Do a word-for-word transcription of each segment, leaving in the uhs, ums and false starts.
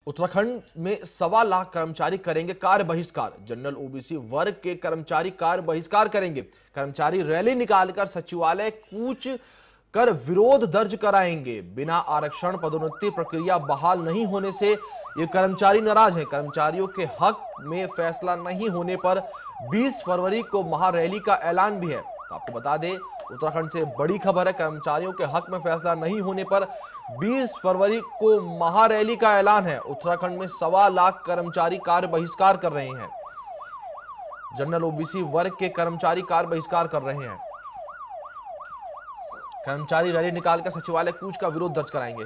उत्तराखंड में सवा लाख कर्मचारी करेंगे कार्य बहिष्कार। जनरल ओबीसी वर्ग के कर्मचारी कार्य बहिष्कार करेंगे। कर्मचारी रैली निकालकर सचिवालय कूच कर विरोध दर्ज कराएंगे। बिना आरक्षण पदोन्नति प्रक्रिया बहाल नहीं होने से ये कर्मचारी नाराज हैं। कर्मचारियों के हक में फैसला नहीं होने पर बीस फरवरी को महारैली का ऐलान भी है। तो आपको बता दें, उत्तराखंड से बड़ी खबर है। कर्मचारियों के हक में फैसला नहीं होने पर बीस फरवरी को महारैली का ऐलान है। उत्तराखंड में सवा लाख कर्मचारी कार्य बहिष्कार कर रहे हैं। जनरल ओबीसी वर्ग के कर्मचारी कार्य बहिष्कार कर रहे हैं। कर्मचारी रैली निकालकर सचिवालय कूच का विरोध दर्ज कराएंगे।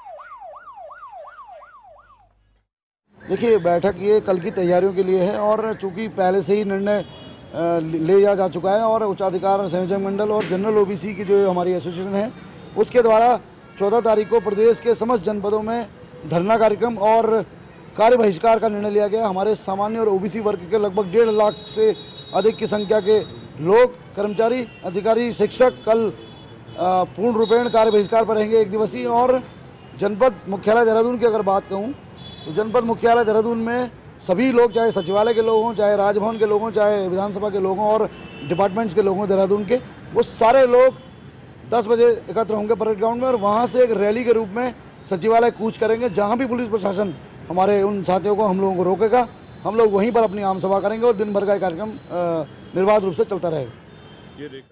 देखिए, बैठक ये कल की तैयारियों के लिए है और चूंकि पहले से ही निर्णय ले जा जा चुका है और उच्चाधिकार संयोजक मंडल और जनरल ओबीसी की जो हमारी एसोसिएशन है उसके द्वारा चौदह तारीख को प्रदेश के समस्त जनपदों में धरना कार्यक्रम और कार्य बहिष्कार का निर्णय लिया गया। हमारे सामान्य और ओबीसी वर्ग के लगभग डेढ़ लाख से अधिक की संख्या के लोग, कर्मचारी, अधिकारी, शिक्षक कल पूर्ण रूपेण कार्य बहिष्कार पर रहेंगे एक दिवसीय। और जनपद मुख्यालय देहरादून की अगर बात कहूँ तो जनपद मुख्यालय देहरादून में सभी लोग, चाहे सचिवालय के लोग हों, चाहे राजभवन के लोग हों, चाहे विधानसभा के लोग हों और डिपार्टमेंट्स के लोग हों देहरादून के, वो सारे लोग दस बजे एकत्र होंगे परेड ग्राउंड में और वहाँ से एक रैली के रूप में सचिवालय कूच करेंगे। जहाँ भी पुलिस प्रशासन हमारे उन साथियों को, हम लोगों को रोकेगा, हम लोग वहीं पर अपनी आम सभा करेंगे और दिन भर का कार्यक्रम निर्बाध रूप से चलता रहेगा।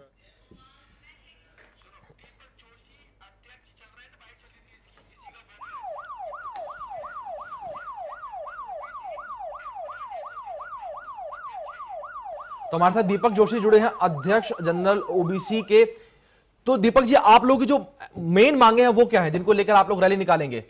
तो हमारे साथ दीपक जोशी जुड़े हैं, अध्यक्ष जनरल ओबीसी के। तो दीपक जी, आप लोगों की जो मेन मांगे हैं वो क्या है, जिनको लेकर आप लोग रैली निकालेंगे?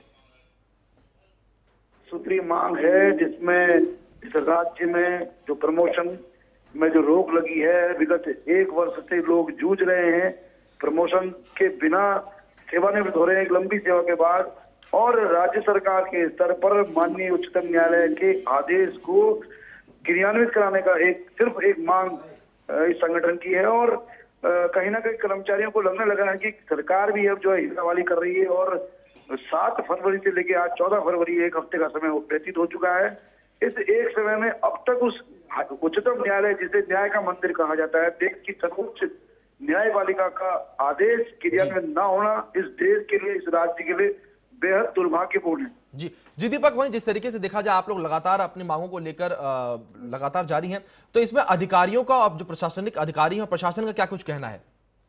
सूत्री मांग है जिसमें इस राज्य में जो प्रमोशन में जो रोक लगी है, विगत एक वर्ष से लोग जूझ रहे हैं। प्रमोशन के बिना सेवानिवृत्त हो रहे हैं एक लंबी सेवा के बाद, और राज्य सरकार के स्तर पर माननीय उच्चतम न्यायालय के आदेश को क्रियान्वित कराने का एक सिर्फ एक मांग इस संगठन की है। और कहीं ना कहीं कर्मचारियों को लगने लगा है कि सरकार भी अब जो है हिस्सावाली कर रही है और सात फरवरी से लेकर आज चौदह फरवरी एक हफ्ते का समय व्यतीत हो चुका है। इस एक समय में अब तक उस उच्चतम न्यायालय, जिसे न्याय का मंदिर कहा जाता है, देश की सर्वोच्च न्यायपालिका का आदेश क्रियान्वित न होना इस देश के लिए, इस राज्य के लिए बेहद दुर्भाग्यपूर्ण है। जी जी दीपक, वहीं जिस तरीके से देखा जाए आप लोग लगातार अपनी मांगों को लेकर लगातार जारी हैं, तो इसमें अधिकारियों का, अब जो प्रशासनिक अधिकारी हैं, प्रशासन का क्या कुछ कहना है?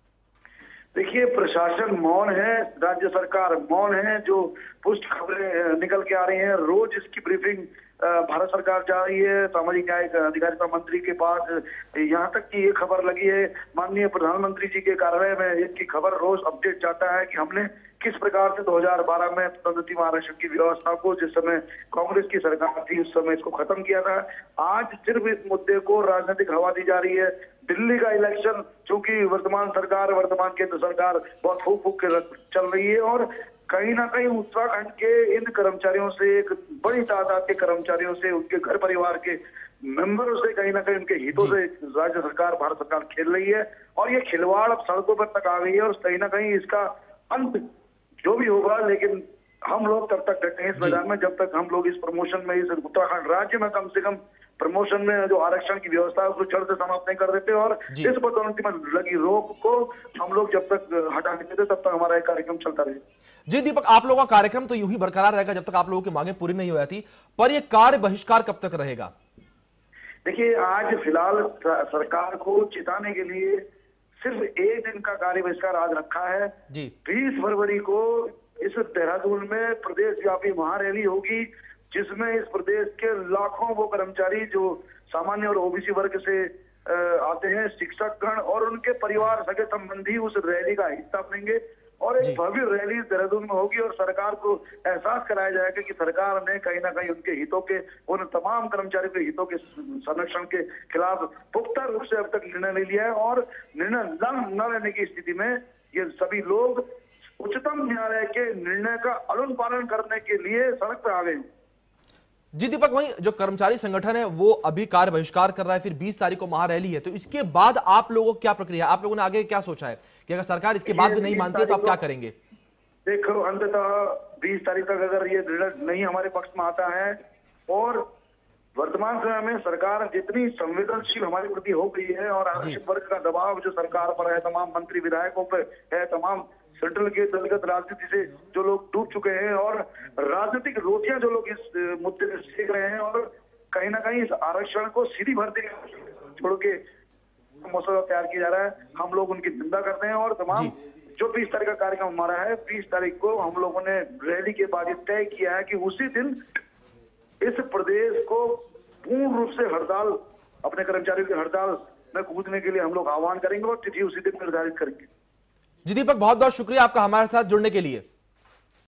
देखिए, प्रशासन मौन है, राज्य सरकार मौन है। जो पुष्ट खबरें निकल के आ रही हैं, रोज इसकी ब्रीफिंग भारत सरकार जा रही है सामाजिक न्याय अधिकारिता मंत्री के पास। यहाँ तक कि ये खबर लगी है माननीय प्रधानमंत्री जी के कार्यालय में, इसकी खबर रोज अपडेट जाता है कि हमने किस प्रकार से दो हज़ार बारह में पदोन्नति आरक्षण की व्यवस्था को, जिस समय कांग्रेस की सरकार थी उस समय इसको खत्म किया था। आज सिर्फ इस मुद्दे को राजनीतिक हवा दी जा रही है। दिल्ली का इलेक्शन, चूंकि वर्तमान सरकार, वर्तमान केंद्र सरकार बहुत फूक फूक के चल रही है और कहीं ना कहीं उत्तराखंड के इन कर्मचारियों से, एक बड़ी तादाद के कर्मचारियों से, उनके घर परिवार के मेंबरों से, कहीं ना कहीं उनके हितों से राज्य सरकार, भारत सरकार खेल रही है। और ये खिलवाड़ अब सड़कों पर तक आ गई है और कहीं ना कहीं इसका अंत जो भी होगा, लेकिन हम लोग तब तक डटे हैं इस मैदान में जब तक हम लोग इस प्रमोशन में, इस उत्तराखंड राज्य में कम से कम प्रमोशन में जो आरक्षण की व्यवस्था है उसको जड़ से समाप्त नहीं कर देते और इस पदोन्नति में लगी रोक को हम लोग जब तक हटा नहीं देते तब तक हमारा एक कार्यक्रम चलता रहे। जी दीपक, आप लोगों का कार्यक्रम तो यूं ही बरकरार रहेगा जब तक आप लोगों की मांगे पूरी नहीं हो जाती, पर यह कार्य बहिष्कार कब तक रहेगा? देखिए, आज फिलहाल सरकार को चिताने के लिए सिर्फ एक दिन का कार्य बहिष्कार आज रखा है। जी बीस फरवरी को इस देहरादून में प्रदेश व्यापी महारैली होगी, जिसमें इस प्रदेश के लाखों वो कर्मचारी जो सामान्य और ओबीसी वर्ग से आते हैं, शिक्षकगण और उनके परिवार, सगे संबंधी उस रैली का हिस्सा बनेंगे और एक भव्य रैली देहरादून में होगी और सरकार को एहसास कराया जाएगा कि सरकार ने कहीं ना कहीं उनके हितों के, उन तमाम कर्मचारियों के हितों के संरक्षण के खिलाफ पुख्ता रूप से अब तक निर्णय नहीं लिया है। और निर्णय न लेने की स्थिति में ये सभी लोग उच्चतम न्यायालय के निर्णय का अनुपालन करने के लिए सड़क पर आ गए। जी दीपक, वहीं जो कर्मचारी संगठन है वो अभी कार्य बहिष्कार कर रहा है, फिर बीस तारीख को महारैली है, तो इसके बाद आप लोगों को क्या प्रक्रिया, आप लोगों ने आगे क्या सोचा है कि अगर सरकार इसके बाद भी नहीं मानती है तो आप क्या करेंगे? देखो, अंततः बीस तारीख तक अगर ये रिजल्ट नहीं हमारे पक्ष में आता है और वर्तमान समय में सरकार जितनी संवेदनशील हमारे प्रति हो गई है और आरक्षित वर्ग का दबाव जो सरकार पर है, तमाम मंत्री विधायकों पर है, तमाम सेंट्रल के दलगत राजनीति से जो लोग डूब चुके हैं और राजनीतिक रोटियां जो लोग इस मुद्दे में सीख रहे हैं और कहीं ना कहीं इस आरक्षण को सीधी भर्ती छोड़ के मसौदा तैयार किया जा रहा है, हम लोग उनकी निंदा करते हैं। और तमाम जो बीस तारीख का कार्यक्रम हमारा है, बीस तारीख को हम लोगों ने रैली के बाद तय किया है कि उसी दिन इस प्रदेश को पूर्ण रूप से हड़ताल, अपने कर्मचारियों की हड़ताल में कूदने के लिए हम लोग आह्वान करेंगे और तिथि उसी दिन निर्धारित करेंगे। जी दीपक, बहुत बहुत शुक्रिया आपका हमारे साथ जुड़ने के लिए।